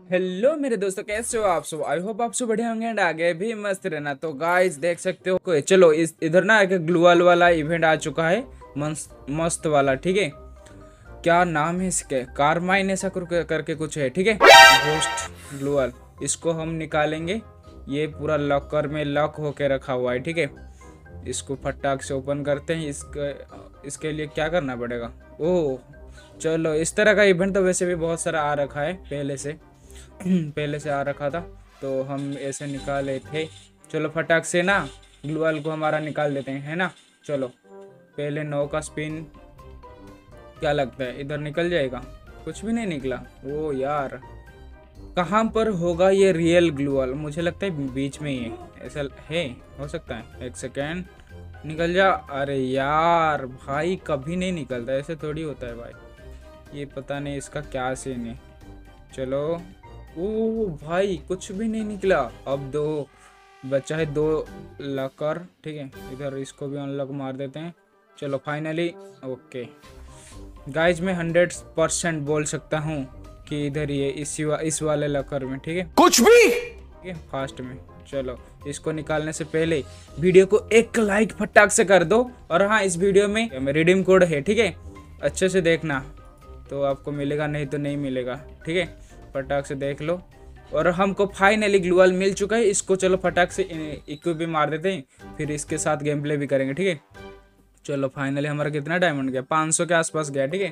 Hello मेरे दोस्तों, कैसे हो आप सब। आई होप आप सब बढ़िया होंगे एंड आगे भी मस्त रहना। तो गाइस देख सकते हो चलो इस इधर ना एक ग्लूअल वाला इवेंट आ चुका है। मस्त मस्त वाला, ठीक है। क्या नाम है इसके, कारमाइन ऐसा करके कुछ है, ठीक है। घोस्ट ग्लूअल, इसको हम निकालेंगे। ये पूरा लॉकर में लॉक होके रखा हुआ है, ठीक है। इसको फटाक से ओपन करते हैं। इसके लिए क्या करना पड़ेगा। ओह चलो, इस तरह का इवेंट तो वैसे भी बहुत सारा आ रखा है पहले से। पहले से आ रखा था, तो हम ऐसे निकाले थे। चलो फटाक से ना ग्लूअल को हमारा निकाल देते हैं, है ना। चलो पहले 9 का स्पिन, क्या लगता है इधर निकल जाएगा। कुछ भी नहीं निकला। ओ यार, कहाँ पर होगा ये रियल ग्लूअल। मुझे लगता है बीच में ही है, ऐसा है। हो सकता है। एक सेकेंड, निकल जा। अरे यार भाई, कभी नहीं निकलता, ऐसे थोड़ी होता है भाई। ये पता नहीं इसका क्या सीन है। चलो। ओ भाई, कुछ भी नहीं निकला। अब दो बचा है, 2 लॉकर, ठीक है। इधर इसको भी अनलॉक मार देते हैं। चलो फाइनली ओके। गाइज मैं 100% बोल सकता हूँ कि इधर ही है, इस वाले लॉकर में, ठीक है। कुछ भी ठीक है, फास्ट में। चलो इसको निकालने से पहले वीडियो को एक लाइक फटाक से कर दो। और हाँ, इस वीडियो में रिडीम कोड है, ठीक है। अच्छे से देखना तो आपको मिलेगा, नहीं तो नहीं मिलेगा, ठीक है। फटाक से देख लो। और हमको फाइनली ग्लूअल मिल चुका है। इसको चलो फटाक से इक्विप भी मार देते हैं, फिर इसके साथ गेम प्ले भी करेंगे, ठीक है। चलो फाइनली हमारा कितना डायमंड गया, 500 के आसपास गया, ठीक है।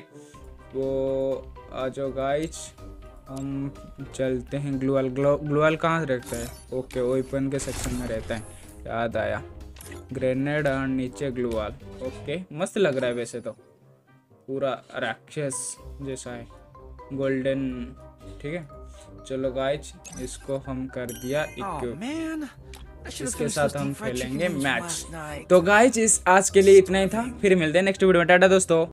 तो आ जाओ गाइज, हम चलते हैं। ग्लूअल कहाँ रहता है। ओके, ओपन के सेक्शन में रहता है, याद आया। ग्रेनेड और नीचे ग्लूअल। ओके, मस्त लग रहा है वैसे तो, पूरा राक्षस जैसा है, गोल्डन, ठीक है। चलो गाइज, इसको हम कर दिया इक्विप। इसके साथ हम खेलेंगे मैच। तो गाइज इस आज के लिए इतना ही था, फिर मिलते हैं नेक्स्ट वीडियो में। टाटा दोस्तों।